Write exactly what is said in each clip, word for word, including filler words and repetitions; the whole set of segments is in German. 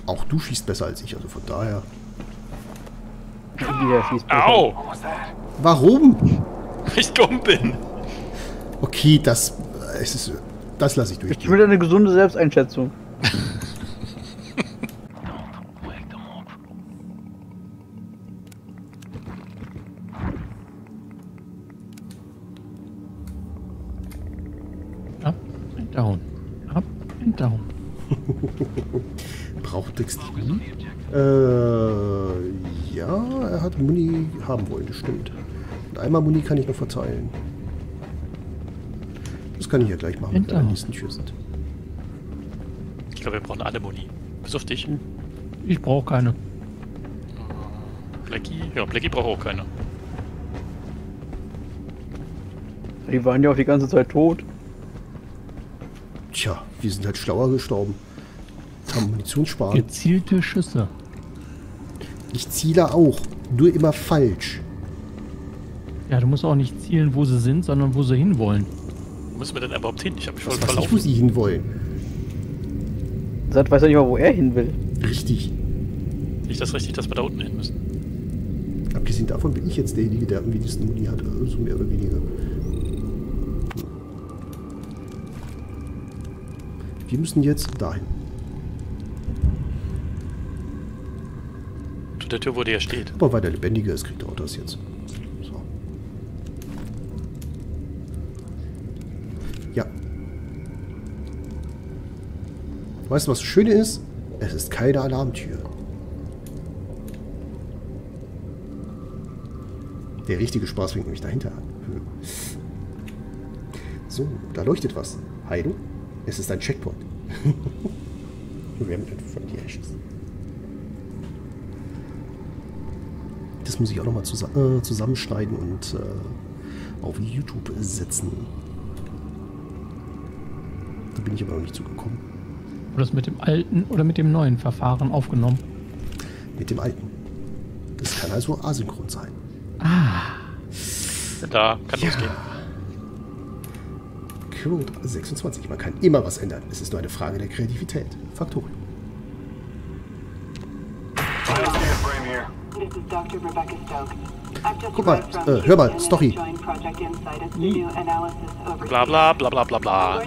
Auch du schießt besser als ich, also von daher. Jeder schießt besser. Au! Warum? Weil ich dumm bin. Okay, das, es ist, das lasse ich Ich durchgehen. will eine gesunde Selbsteinschätzung. Up and down. Up and down. Braucht Dex die Muni? Äh, ja, er hat Muni haben wollen, das stimmt. Und einmal Muni kann ich noch verteilen. Das kann ich ja gleich machen, wenn wir an der nächsten Tür sind. Ich glaube, wir brauchen alle Muni. Bis auf dich. Ich brauche keine. Blackie? Ja, Blackie braucht auch keine. Die waren ja auch die ganze Zeit tot. Tja, wir sind halt schlauer gestorben. Haben Munition sparen. Gezielte Schüsse. Ich ziele auch, nur immer falsch. Ja, du musst auch nicht zielen, wo sie sind, sondern wo sie hinwollen. Wo müssen wir denn überhaupt hin? Ich habe mich voll Was weiß ich, verlaufen. wo sie hinwollen. Seit weiß ja nicht mal, wo er hin will. Richtig. Nicht das richtig, dass wir da unten hin müssen. Abgesehen davon bin ich jetzt derjenige, der am wenigsten Muni hat, so mehr oder weniger. Wir müssen jetzt dahin. Zu der Tür, wo der steht. Aber weil der lebendiger ist, kriegt er auch das jetzt. So. Ja. Weißt du, was das Schöne ist? Es ist keine Alarmtür. Der richtige Spaß fängt nämlich dahinter an. Hm. So, da leuchtet was. Heidel? Es ist ein Checkpoint. Wir haben von die Ashes. Das muss ich auch nochmal zus äh, zusammenschneiden und äh, auf YouTube setzen. Da bin ich aber noch nicht zugekommen. Wurde das mit dem alten oder mit dem neuen Verfahren aufgenommen? Mit dem alten. Das kann also asynchron sein. Ah. Da kann Ja. losgehen. Code sechsundzwanzig. Man kann immer was ändern. Es ist nur eine Frage der Kreativität. Faktorium. Guck mal, äh, hör mal, Story. Bla bla bla bla bla bla.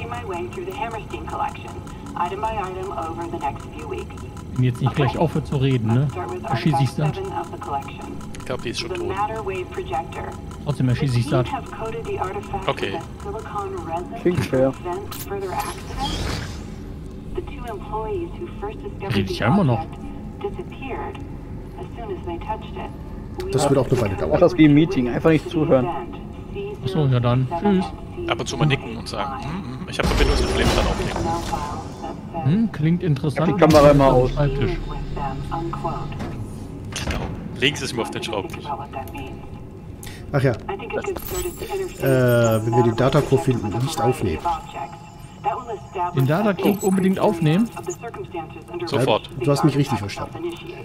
Wenn jetzt nicht gleich aufhört zu reden, ne? Erschieße ich satt. Ich glaube, die ist schon tot. Trotzdem erschieße ich satt. Okay. Klingt fair. Redet ja immer noch. Das wird auch eine Weile Mach dauern. das wie ein Meeting, einfach nicht zuhören. Achso, ja dann. Tschüss. Ab und zu mal nicken und sagen, hm, hm, ich habe Verbindungsprobleme, dann auflegen. Hm, klingt interessant. Die Kamera immer aus. Schreibtisch. Genau. Legen Sie es mir auf den Schraubtisch. Ach ja. Äh, wenn wir den Datacore finden, nicht aufnehmen. Den Data-Cube unbedingt aufnehmen? Sofort. Du hast mich richtig verstanden.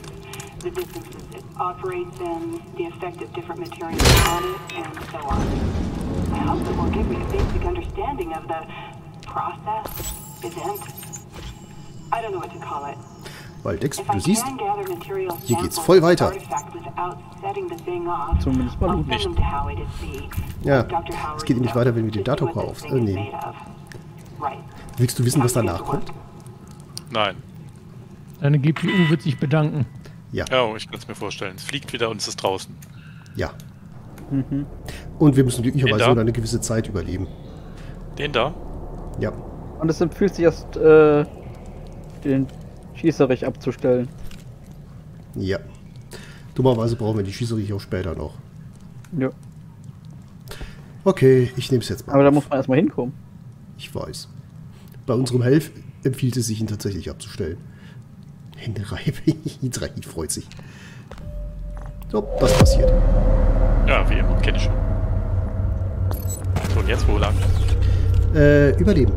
Weil Dex, du siehst, hier geht's voll weiter. Zumindest mal gut. Nicht. Ja, es geht nämlich weiter, wenn wir den Datacore aufnehmen. Willst du wissen, was danach kommt? Nein. Deine G P U wird sich bedanken. Ja, Oh, ich kann es mir vorstellen. Es fliegt wieder und es ist draußen. ja. Mhm. Und wir müssen glücklicherweise Den da? nur eine gewisse Zeit überleben. Den da? Ja. Und es empfiehlt sich erst, äh, den Schießerich abzustellen. Ja. Dummerweise brauchen wir die Schießerich auch später noch. Ja. Okay, ich nehme es jetzt mal. Aber da auf. muss man erstmal hinkommen. Ich weiß. Bei unserem Helf empfiehlt es sich, ihn tatsächlich abzustellen. Hände reibe. Hidrahi freut sich. So, was passiert? Ja, wie immer. Kenn ich schon. So, und jetzt wo lang? Äh, überleben.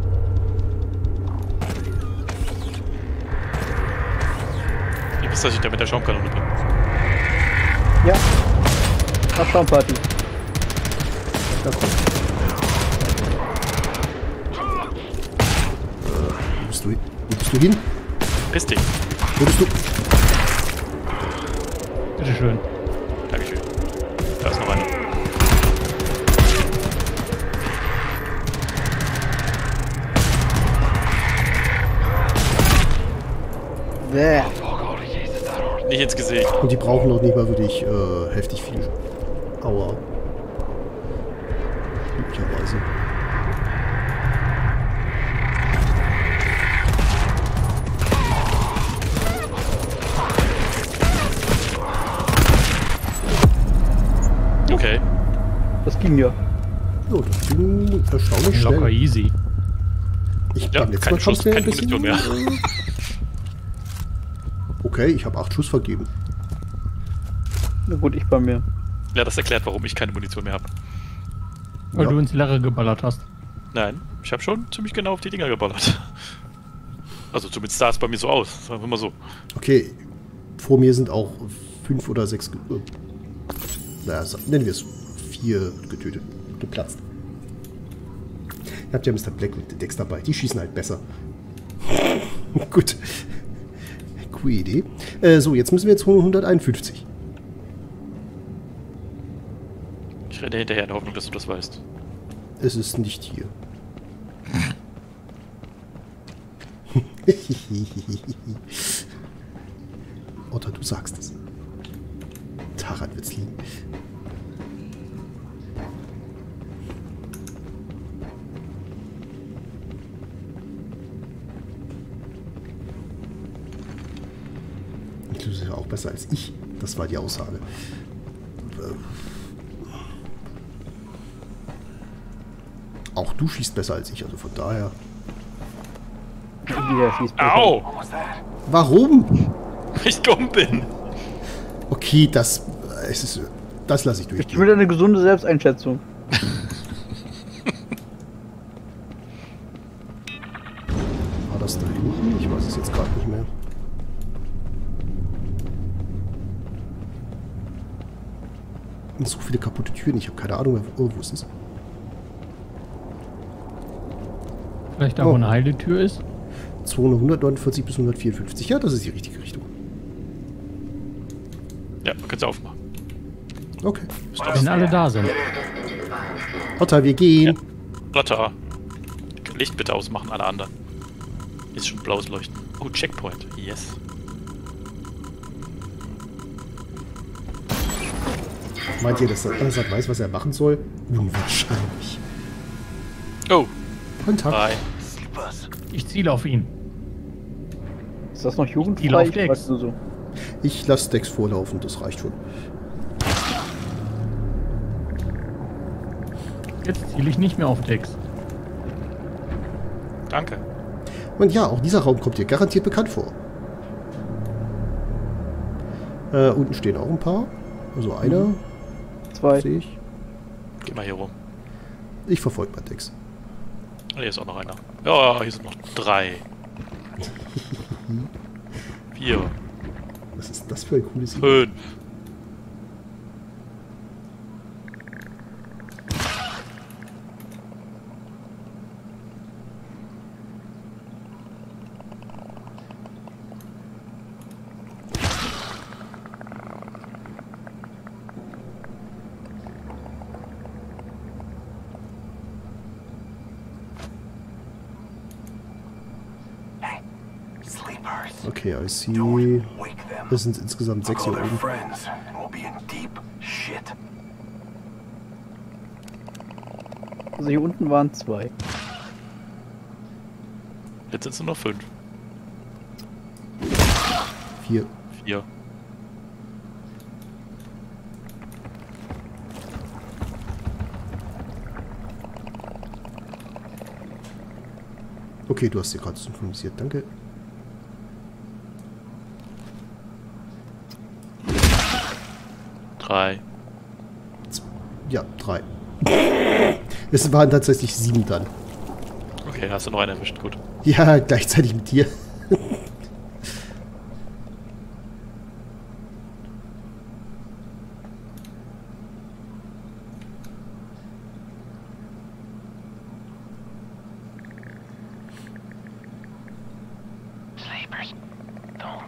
Ihr wisst, dass ich da mit der Schaumkanone bin. Ja. Mach Schaumparty. Da kommt. Äh, wo bist du hin? Wo bist du hin? Verpiss dich. Würdest du... Bitteschön. Dankeschön. Da ist noch einer. Bäh. Nicht ins Gesicht. Und die brauchen noch nicht mal wirklich äh, heftig viel Aua. Üblicherweise. Okay. Das ging ja. Jo, das ging erstaunlich Locker schnell. easy. Ich Ja, beim letzten kein Mal Schuss, kommt's mir keine ein bisschen, Munition mehr. äh, Okay, ich habe acht Schuss vergeben. Na gut, ich bei mir. Ja, das erklärt, warum ich keine Munition mehr habe. Weil Ja. du ins Leere geballert hast. Nein, ich habe schon ziemlich genau auf die Dinger geballert. Also zumindest sah es bei mir so aus, sagen wir mal so. Okay, vor mir sind auch fünf oder sechs, ge- äh, naja, sa- nennen wir es vier getötet, geplatzt. Ihr habt ja Mister Black und Dex dabei, die schießen halt besser. Gut. Coole Idee. Äh, so, jetzt müssen wir jetzt hunderteinundfünfzig. Ich renne hinterher in der Hoffnung, dass du das weißt. Es ist nicht hier. Otter, du sagst es. Daran wird's liegen. Du bist ja auch besser als ich. Das war die Aussage. Auch du schießt besser als ich, also von daher. Jeder schießt besser. Au! Warum? Weil ich dumm bin. Okay, das. Es ist, das lasse ich Ich durchgehen. will eine gesunde Selbsteinschätzung. War das da hinten? Ich weiß es jetzt gerade nicht mehr. Und so viele kaputte Türen. Ich habe keine Ahnung mehr, wo, wo es ist. Vielleicht da, Oh. wo eine heile Tür ist. Zone hundertneunundvierzig bis hundertvierundfünfzig. Ja, das ist die richtige Richtung. Ja, kannst du aufmachen. Okay. Wenn alle da sind. Otter, wir gehen. Ja. Lotta. Licht bitte ausmachen, alle anderen. Ist schon blaues Leuchten. Oh, Checkpoint. Yes. Meint ihr, dass der Anasat weiß, was er machen soll? Unwahrscheinlich. Oh, Kontakt. drei. Ich ziele auf ihn. Ist das noch Die jugendfrei? läuft Ich Ex. weiß nur so. Ich lasse Dex vorlaufen, das reicht schon. Jetzt ziele ich nicht mehr auf Dex. Danke. Und ja, auch dieser Raum kommt dir garantiert bekannt vor. Äh, unten stehen auch ein paar. Also einer, Zwei. sehe ich. Geh mal hier rum. Ich verfolge mal Dex. Oh, hier ist auch noch einer. Ja, hier sind noch drei. Vier. Was ist das für ein cooles Idee? Fünf. Okay, I see. Das sind insgesamt sechs hier oben. Also hier unten waren zwei. Jetzt sind es nur noch fünf. Vier. Vier. Okay, du hast sie gerade synchronisiert, danke. Drei. Ja, drei. Es waren tatsächlich sieben dann. Okay, hast du noch einen erwischt. Gut. Ja, gleichzeitig mit dir.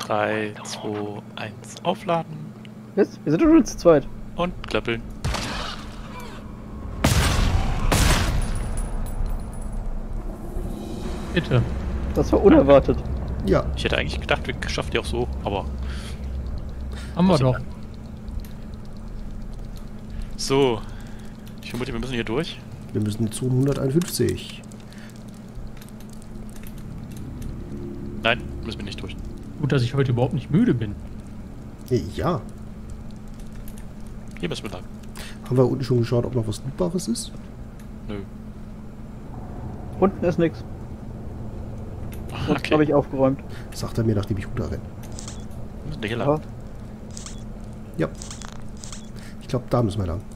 drei, zwei, eins. Aufladen Jetzt? Wir sind doch schon zu zweit. und klappeln. Bitte. Das war unerwartet. Ja, Ich hätte eigentlich gedacht, wir schaffen die auch so, aber... Haben wir Was doch. So. Ich vermute, wir müssen hier durch. wir müssen zu hunderteinundfünfzig. Nein, müssen wir nicht durch. Gut, dass ich heute überhaupt nicht müde bin. Äh, Ja. Hier müssen wir lang. Haben wir unten schon geschaut, ob noch was Lootbares ist? Nö. Unten ist nix. Das Okay. habe ich aufgeräumt. Sagt er mir, nachdem ich runterrenne. Wir müssen hier Ja. lang. Ja. Ich glaube, da müssen wir lang.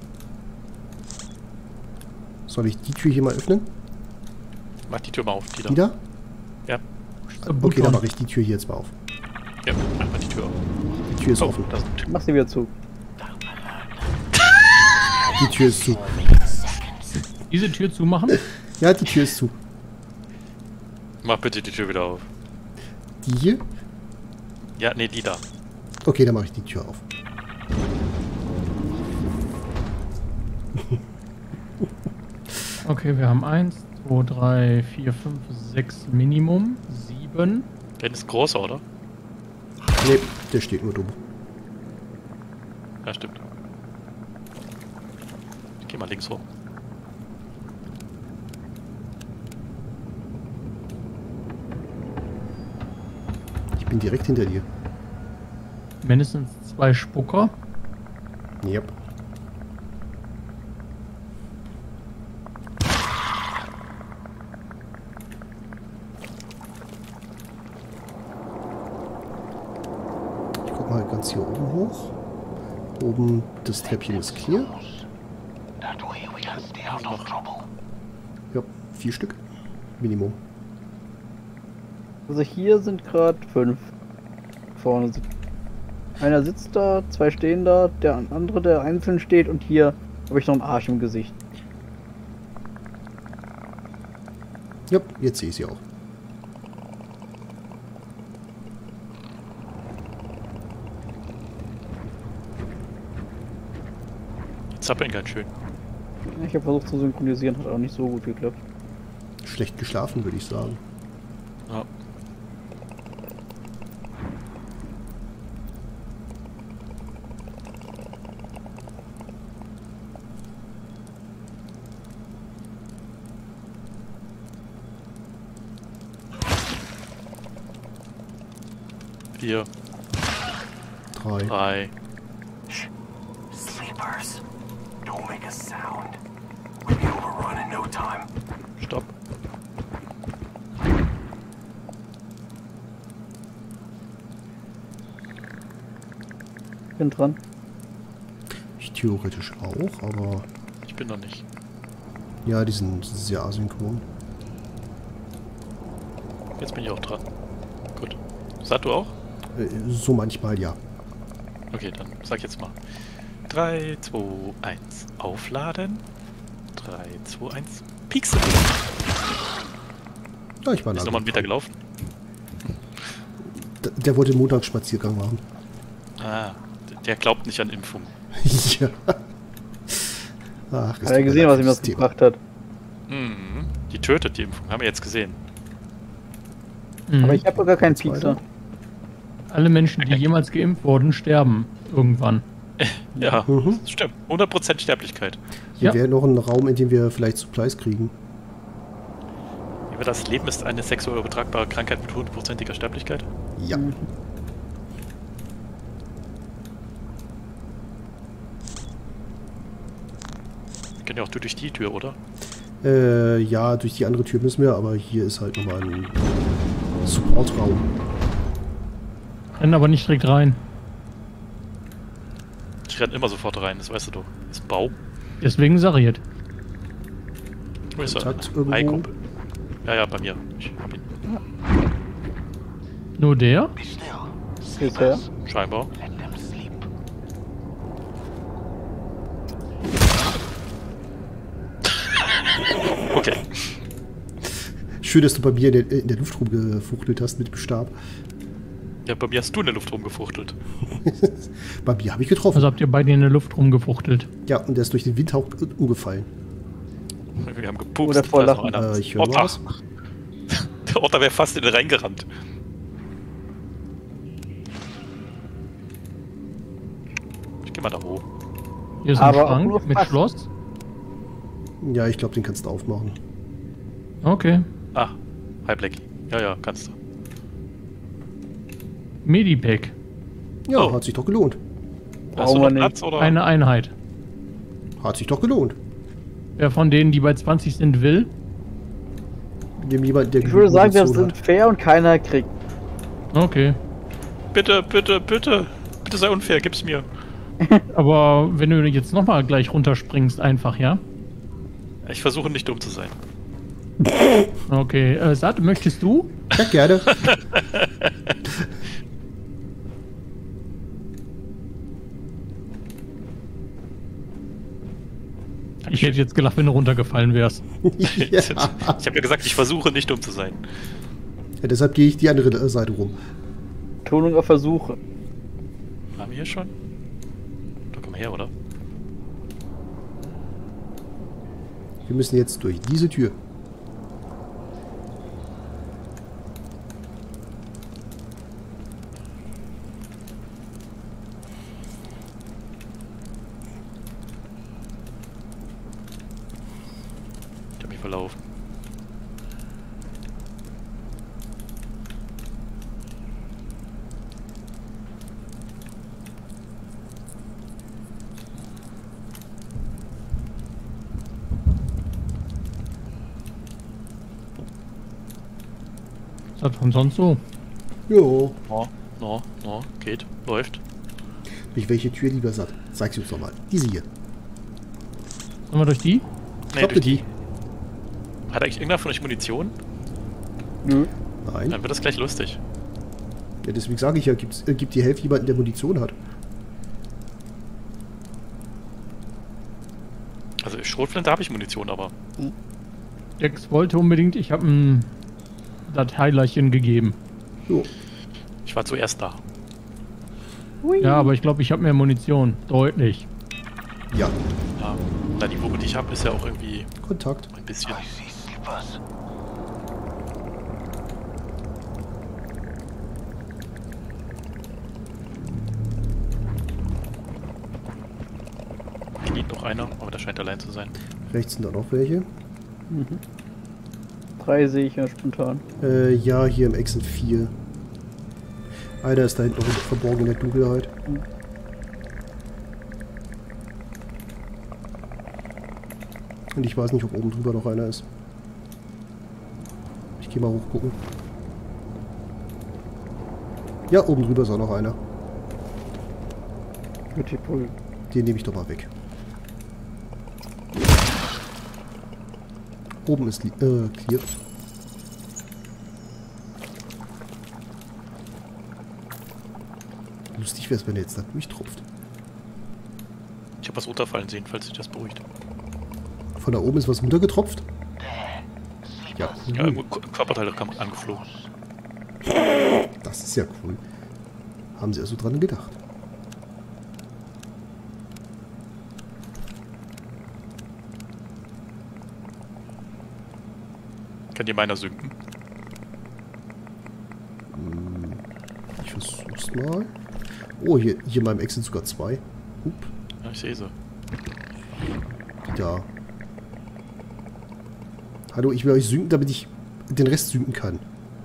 Soll ich die Tür hier mal öffnen? Mach die Tür mal auf, die da. Die da? Ja. Okay, dann mache ich die Tür hier jetzt mal auf. Ja, mach mal die Tür auf. Die Tür ist Oh, offen. da ist eine Tür. Mach sie wieder zu. Die Tür ist zu. Diese Tür zumachen? Ja, die Tür ist zu. Mach bitte die Tür wieder auf. Die hier? Ja, nee, die da. Okay, dann mache ich die Tür auf. Okay, wir haben eins, zwei, drei, vier, fünf, sechs Minimum. sieben. Der ist großer, oder? Ne, der steht nur dumm. Ja, stimmt. Ich geh mal links rum. Ich bin direkt hinter dir. Mindestens zwei Spucker. Yep. Ich guck mal ganz hier oben hoch. Oben das Treppchen ist clear. Ja, vier Stück. Minimum. Also hier sind gerade fünf. Vorne sind. Einer sitzt da, zwei stehen da, der andere, der einzeln steht, und hier habe ich noch einen Arsch im Gesicht. Ja, jetzt sehe ich sie auch. Zappeln ganz schön. Ich habe versucht zu synchronisieren, hat auch nicht so gut geklappt. Schlecht geschlafen, würde ich sagen. Ja. Vier, Drei. drei. Sleepers, don't make a sound. We'll be overrun in no time. Stopp. Bin dran. Ich theoretisch auch, aber Ich bin noch nicht. ja, die sind sehr asynchron. Jetzt bin ich auch dran. Gut. Sag du auch? Äh, so manchmal ja. Okay, dann sag jetzt mal. drei, zwei, eins. Aufladen. drei, zwei, eins. Pixel. Ja, ich war Ist nah nochmal ein genug Meter dran. gelaufen. D- Der wollte einen Montagsspaziergang machen. Ah, der glaubt nicht an Impfung. Ja. Ach, Hat er gesehen, was ihm das Thema. gebracht hat. Mhm. Die tötet die Impfung, haben wir jetzt gesehen. Mhm. Aber ich habe gar keinen Jetzt weiter. Piekser. Alle Menschen, die jemals geimpft wurden, sterben irgendwann. Ja, Mhm. das stimmt. hundert Prozent Sterblichkeit. Hier Ja. wäre noch ein Raum, in dem wir vielleicht Supplies kriegen. Wie war das? Leben ist eine sexuell übertragbare Krankheit mit hundertprozentiger Sterblichkeit? Ja. Mhm. Wir können ja auch durch die Tür, oder? Äh, ja, durch die andere Tür müssen wir, aber hier ist halt nochmal ein Supportraum. Rennen aber nicht direkt rein. Ich renne immer sofort rein, das weißt du doch. Das ist ein Baum. Deswegen sag ich jetzt. Wo ist er? Kontakt irgendwo? Hi, Kumpel. Ja, ja, bei mir. Ich hab ihn. Nur der? Be still. Bisher. Scheinbar. Let them sleep. Okay. Schön, dass du bei mir in der, in der Luft rumgefuchtelt hast mit dem Stab. Ja, bei mir hast du in der Luft rumgefuchtelt. Bei mir habe ich getroffen. Also habt ihr beide in der Luft rumgefuchtelt. Ja, und der ist durch den Windhauch umgefallen. Wir haben gepupst. Oder vor da ist noch Lachen. einer. Äh, ich höre Otter. was. Der Otter wäre fast in den reingerannt. Ich geh mal da hoch. Hier ist ein Aber auch nur Schrank mit fast. Schloss. Ja, ich glaube, den kannst du aufmachen. Okay. Ah, hi Blackie. Ja, ja, kannst du. Medipack. Ja, Oh. hat sich doch gelohnt. Hast du Brauchen noch wir Platz, oder? Eine Einheit. Hat sich doch gelohnt. Wer von denen, die bei zwanzig sind, will? Dem jemand, der Ich würde sagen, wir Munition sind fair und keiner kriegt. Okay. Bitte, bitte, bitte. Bitte sei unfair, gib's mir. Aber wenn du jetzt nochmal gleich runterspringst, einfach, ja? Ich versuche nicht dumm zu sein. Okay. Äh, Sat, möchtest du? hat. Ja, gerne. Ich hätte jetzt gelacht, wenn du runtergefallen wärst. ja. Ich habe ja gesagt, ich versuche nicht dumm zu sein. Ja, deshalb gehe ich die andere äh, Seite rum. Tonung auf Versuche. Waren wir hier schon? Da komm her, oder? Wir müssen jetzt durch diese Tür. Ich hab mich verlaufen. Was hat von sonst so? Jo. No, no, no, geht, läuft. Ich welche Tür lieber satt? Zeig's uns doch mal. Diese hier. Sollen wir durch die? Nee, Habt durch ihr die. die? Hat eigentlich irgendwer von euch Munition? Nö. Nein. Dann wird das gleich lustig. Ja, deswegen sage ich ja, gibt's, äh, gibt die Hälfte jemanden, der Munition hat. Also Schrotflinte habe ich Munition, aber Dex wollte unbedingt, ich habe ein Dateilerchen gegeben. So. ich war zuerst da. Ja, aber ich glaube, ich habe mehr Munition. Deutlich. Ja. Ja, na, die Wumpe, die ich habe, ist ja auch irgendwie Kontakt. ein bisschen. I see slippers. Kniet noch einer, aber der scheint allein zu sein. Rechts sind da noch welche. Drei sehe ich ja spontan. Äh, ja, hier im Exit vier. Einer ist da hinten noch verborgen in der Dunkelheit. Und ich weiß nicht, ob oben drüber noch einer ist. Ich gehe mal hoch gucken. Ja, oben drüber ist auch noch einer. Beautiful. Den nehme ich doch mal weg. Oben ist li- äh, clear. Lustig wäre es, wenn er jetzt da durchtropft. Ich habe was runterfallen sehen, falls sich das beruhigt. Von da oben ist was runtergetropft. Ja, Ja, irgendwo K- Körperteile kam angeflogen. das ist ja cool. Haben sie also dran gedacht. Kann dir meiner sinken? Ich versuch's mal. Oh, hier, hier in meinem Exit sogar zwei. Hup, Ja, ich sehe sie. die da. Hallo, ich will euch synken, damit ich den Rest synken kann.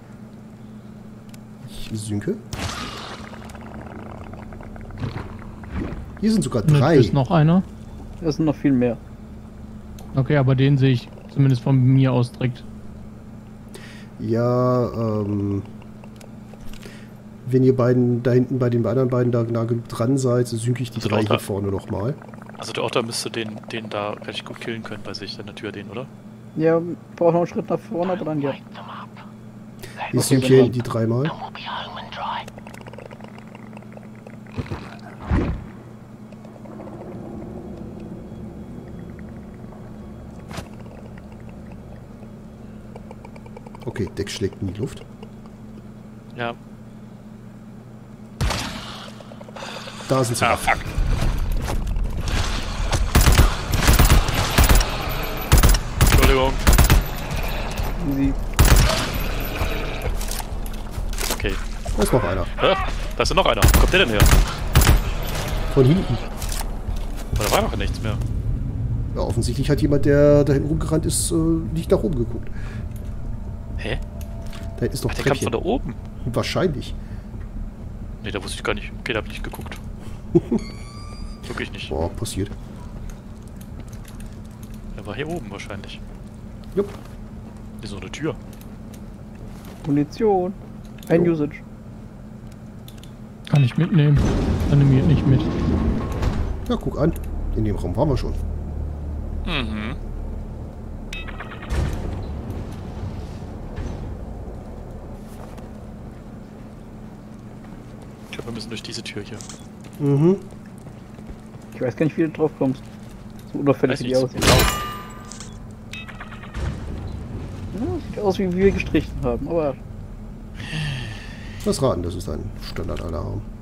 Ich synke. Hier sind sogar Ne, drei. ist noch einer. Es sind noch viel mehr. Okay, aber den sehe ich zumindest von mir aus direkt. Ja, ähm... wenn ihr beiden da hinten bei den anderen beiden da nah genug dran seid, so synke ich die Also drei lauter. hier vorne nochmal. Also der Otter müsste den, den da recht gut killen können bei sich an der Tür, den, oder? Ja, braucht noch einen Schritt nach vorne, aber dann ja. Wake them up. Ich Okay, synke dann- hier die dreimal. And we'll be home and dry. Okay, Deck schlägt in die Luft. Ja. Da sind sie. Ah, fuck. Entschuldigung. Sie. Okay. Da ist noch einer. Hä? Da ist ja noch einer. Wo kommt der denn her? Von hinten. Oh, da war noch nichts mehr. Ja, offensichtlich hat jemand, der da hinten rumgerannt ist, äh, nicht nach oben geguckt. Hä? Da hinten ist doch Ach, der kam von Treppchen. da oben. Wahrscheinlich. Ne, da wusste ich gar nicht. Okay, da hab ich nicht geguckt. Wirklich nicht. Boah, passiert. Der war hier oben wahrscheinlich. Jupp. Hier ist so eine Tür. Munition. Ein Jo. Usage. Kann ich mitnehmen. Animiert nicht mit. Ja, guck an. In dem Raum waren wir schon. Mhm. Ich glaube, wir müssen durch diese Tür hier. Mhm. Ich weiß gar nicht, wie du drauf kommst. So unauffällig Weiß wie nicht, die so aussieht. blau. Ja, sieht aus, wie wir gestrichen haben, aber Lass raten, das ist ein Standardalarm.